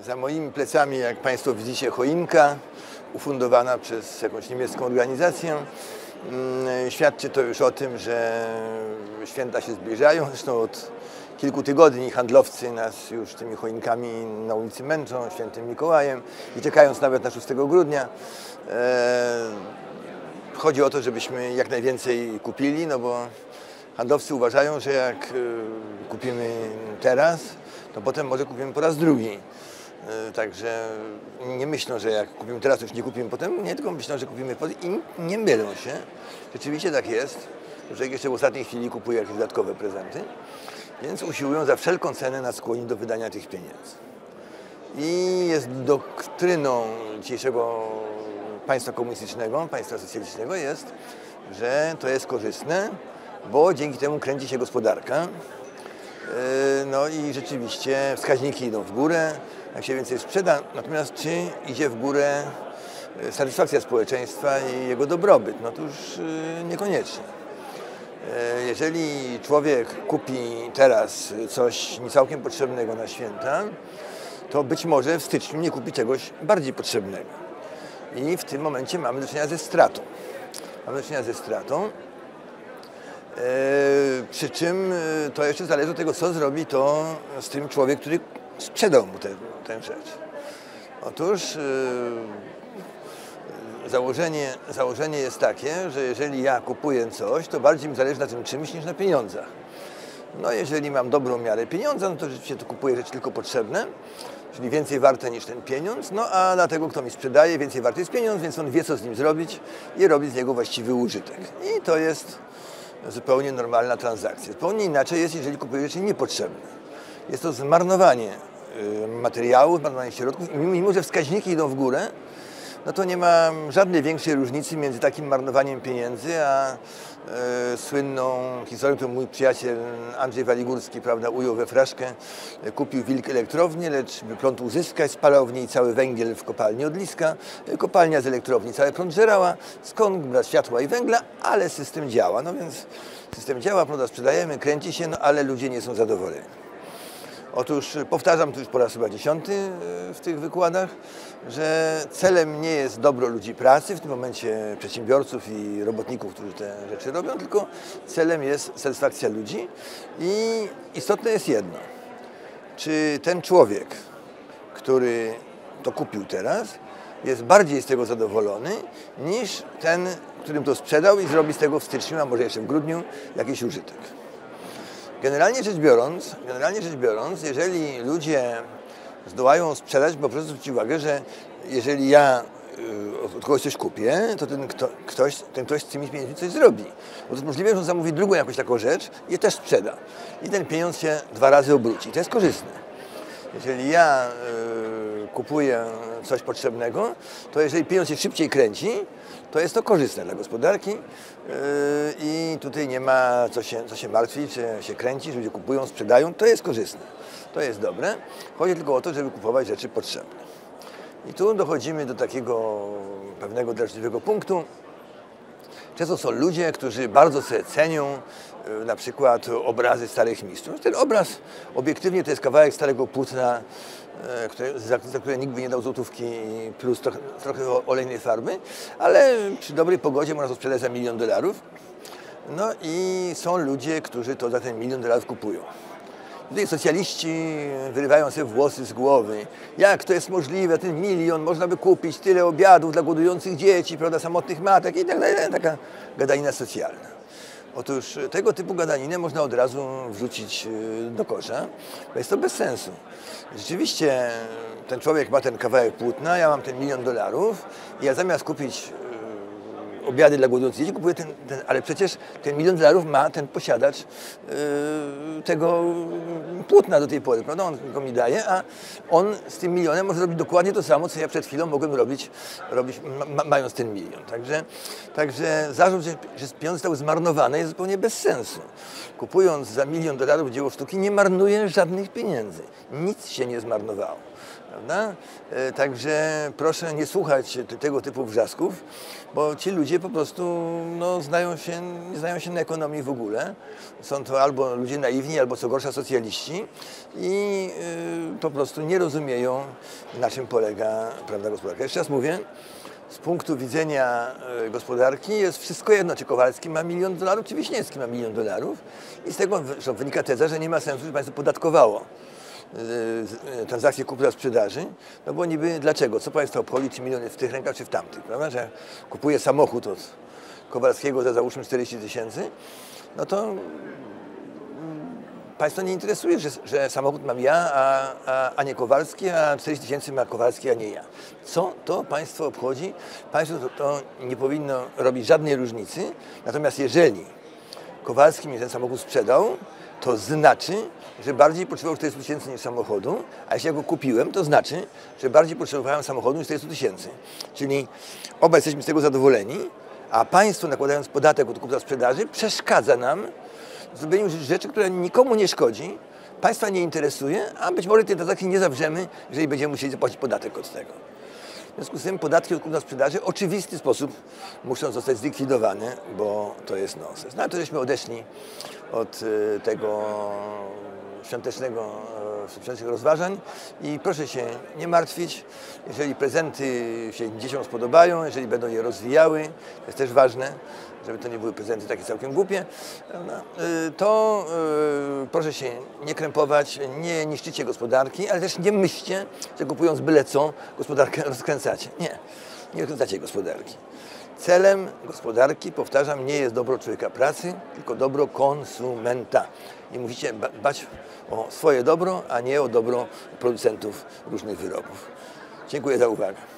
Za moimi plecami, jak Państwo widzicie, choinka ufundowana przez jakąś niemiecką organizację. Świadczy to już o tym, że święta się zbliżają. Zresztą od kilku tygodni handlowcy nas już tymi choinkami na ulicy męczą, świętym Mikołajem i czekając nawet na 6 grudnia. Chodzi o to, żebyśmy jak najwięcej kupili, no bo handlowcy uważają, że jak kupimy teraz, to potem może kupimy po raz drugi. Także nie myślą, że jak kupimy teraz, to już nie kupimy potem, nie, tylko myślą, że kupimy potem i nie mylą się. Rzeczywiście tak jest, że jeszcze w ostatniej chwili kupuje jakieś dodatkowe prezenty, więc usiłują za wszelką cenę nas skłonić do wydania tych pieniędzy. I jest doktryną dzisiejszego państwa komunistycznego, państwa socjalistycznego jest, że to jest korzystne, bo dzięki temu kręci się gospodarka. No i rzeczywiście wskaźniki idą w górę, jak się więcej sprzeda, natomiast czy idzie w górę satysfakcja społeczeństwa i jego dobrobyt? No to już niekoniecznie. Jeżeli człowiek kupi teraz coś niecałkiem potrzebnego na święta, to być może w styczniu nie kupi czegoś bardziej potrzebnego. I w tym momencie mamy do czynienia ze stratą. Przy czym to jeszcze zależy od tego, co zrobi to z tym człowiek, który sprzedał mu tę rzecz. Otóż założenie jest takie, że jeżeli ja kupuję coś, to bardziej mi zależy na tym czymś niż na pieniądzach. No jeżeli mam dobrą miarę pieniądza, no to rzeczywiście to kupuję rzeczy tylko potrzebne, czyli więcej warte niż ten pieniądz, no a dla tego, kto mi sprzedaje, więcej warty jest pieniądz, więc on wie, co z nim zrobić i robi z niego właściwy użytek. I to jest zupełnie normalna transakcja. Zupełnie inaczej jest, jeżeli kupuję rzeczy niepotrzebne. Jest to zmarnowanie materiału, zmarnowanie środków i mimo, że wskaźniki idą w górę, no to nie ma żadnej większej różnicy między takim marnowaniem pieniędzy, a słynną historią, którą mój przyjaciel Andrzej Waligórski, prawda, ujął we fraszkę. Kupił wilk elektrownię, lecz by prąd uzyskać, spalał w niej cały węgiel w kopalni Odliska. Kopalnia z elektrowni cały prąd żerała. Skąd brać światła i węgla? Ale system działa. No więc system działa, prawda, sprzedajemy, kręci się, no ale ludzie nie są zadowoleni. Otóż powtarzam tu już po raz chyba 10 w tych wykładach, że celem nie jest dobro ludzi pracy, w tym momencie przedsiębiorców i robotników, którzy te rzeczy robią, tylko celem jest satysfakcja ludzi i istotne jest jedno. Czy ten człowiek, który to kupił teraz, jest bardziej z tego zadowolony niż ten, którym to sprzedał i zrobi z tego w styczniu, a może jeszcze w grudniu jakiś użytek. Generalnie rzecz biorąc, jeżeli ludzie zdołają sprzedać, bo proszę zwrócić uwagę, że jeżeli ja od kogoś coś kupię, to ten ktoś z tymi pieniędzmi coś zrobi. Bo to jest możliwe, że on zamówi drugą jakąś taką rzecz i je też sprzeda. I ten pieniądz się 2 razy obróci. To jest korzystne. Jeżeli ja kupuję coś potrzebnego, to jeżeli pieniądz się szybciej kręci, to jest to korzystne dla gospodarki i tutaj nie ma co się martwić, czy się kręci, że ludzie kupują, sprzedają, to jest korzystne, to jest dobre. Chodzi tylko o to, żeby kupować rzeczy potrzebne. I tu dochodzimy do takiego pewnego drażliwego punktu. Często są ludzie, którzy bardzo sobie cenią na przykład obrazy starych mistrzów. Ten obraz obiektywnie to jest kawałek starego płótna, za które nikt by nie dał złotówki plus trochę olejnej farby, ale przy dobrej pogodzie można to sprzedać za $1 000 000. No i są ludzie, którzy to za ten $1 000 000 kupują. Tutaj socjaliści wyrywają sobie włosy z głowy. Jak to jest możliwe, ten 1 000 000, można by kupić tyle obiadów dla głodujących dzieci, prawda, samotnych matek i tak dalej, taka gadanina socjalna. Otóż tego typu gadaninę można od razu wrzucić do kosza, bo jest to bez sensu. Rzeczywiście ten człowiek ma ten kawałek płótna, ja mam ten $1 000 000 i ja zamiast kupić obiady dla głodujących dzieci, kupuję ale przecież ten $1 000 000 ma ten posiadacz tego płótna do tej pory, prawda? On go mi daje, a on z tym 1 000 000 może robić dokładnie to samo, co ja przed chwilą mogłem robić mając ten 1 000 000. Także zarzut, że pieniądze zostały zmarnowane, jest zupełnie bez sensu. Kupując za $1 000 000 dzieło sztuki, nie marnuję żadnych pieniędzy. Nic się nie zmarnowało. Prawda? Także proszę nie słuchać tego typu wrzasków, bo ci ludzie ludzie po prostu no, nie znają się na ekonomii w ogóle. Są to albo ludzie naiwni, albo co gorsza socjaliści i po prostu nie rozumieją, na czym polega prawda gospodarka. Jeszcze raz mówię, z punktu widzenia gospodarki jest wszystko jedno, czy Kowalski ma $1 milion, czy Wiśniewski ma $1 milion. I z tego wynika teza, że nie ma sensu, żeby państwo podatkowało transakcje kupna-sprzedaży, no bo niby dlaczego? Co państwa obchodzi, czy milion jest w tych rękach, czy w tamtych, prawda? Że kupuje samochód od Kowalskiego za załóżmy 40 000, no to państwa nie interesuje, że samochód mam ja, a nie Kowalski, a 40 000 ma Kowalski, a nie ja. Co to państwo obchodzi? Państwo to nie powinno robić żadnej różnicy, natomiast jeżeli Kowalski mi ten samochód sprzedał, to znaczy, że bardziej potrzebował 40 000 niż samochodu, a jeśli ja go kupiłem, to znaczy, że bardziej potrzebowałem samochodu niż 40 000. Czyli obaj jesteśmy z tego zadowoleni, a państwo, nakładając podatek od kupna-sprzedaży, przeszkadza nam w zrobieniu rzeczy, która nikomu nie szkodzi, państwa nie interesuje, a być może tej transakcji nie zawrzemy, jeżeli będziemy musieli zapłacić podatek od tego. W związku z tym podatki od kupna-sprzedaży w oczywisty sposób muszą zostać zlikwidowane, bo to jest nonsens. No a to żeśmy odeszli od tego świątecznych rozważań i proszę się nie martwić, jeżeli prezenty się dzieciom spodobają, jeżeli będą je rozwijały, to jest też ważne, żeby to nie były prezenty takie całkiem głupie, to proszę się nie krępować, nie niszczycie gospodarki, ale też nie myślcie, że kupując byle co, gospodarkę rozkręcacie. Nie rozkręcacie gospodarki. Celem gospodarki, powtarzam, nie jest dobro człowieka pracy, tylko dobro konsumenta. I musicie dbać o swoje dobro, a nie o dobro producentów różnych wyrobów. Dziękuję za uwagę.